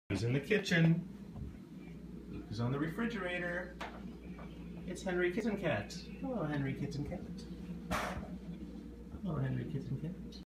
Who's in the kitchen? Look who's on the refrigerator. It's Henry Kitten Cat. Hello, Henry Kitten Cat. Hello, Henry Kitten Cat.